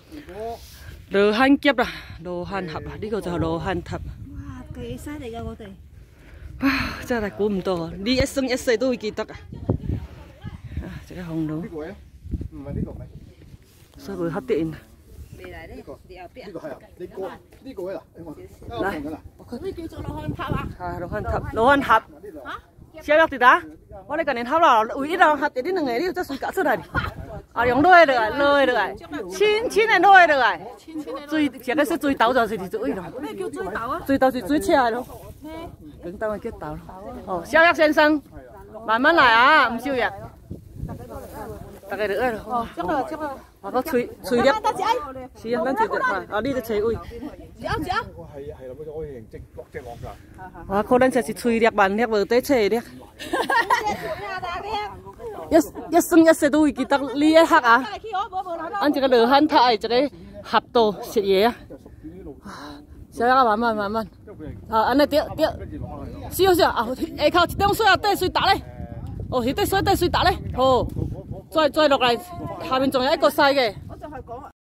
羅漢夾啦，羅漢盒啦，呢個就係羅漢塔。 哇，幾犀利㗎我哋！ 啊，真係估唔到啊！呢一生一世都會記得啊！啊，隻紅佬。呢個咧？唔係呢個咪？所以會黑啲啊！ 未嚟呢？呢個係啊，呢個啦， 來， 呢叫做羅漢塔啊！ 係羅漢塔，羅漢塔。小約啲打，我哋近年塔啦，唯一羅漢啲兩個呢，真係搞出嚟。啊，用攞嚟，千嚟攞嚟。最這個是最豆就是最咯。 咩叫最豆啊？ 最豆是最車咯。咁等我叫豆咯。哦，小約先生，慢慢嚟啊，唔少人。大概được rồi. Có chui chui đẹp. Xí anh chui đẹp mà. Ở đi tới chơi ui. Cô đang chơi chui đẹp bạn đẹp vừa tới chơi đẹp. Nhất sinh nhất sẽ đuôi kita lia hắc à. Anh chỉ có lừa hắn thay chỉ cái hấp tô xịt gì á. Sao các bạn. Anh này tiếc. Siêu. Ai靠tiếng suy à tới suy打咧. Thì tới suy打咧. 再落嚟，下面仲有一個細嘅。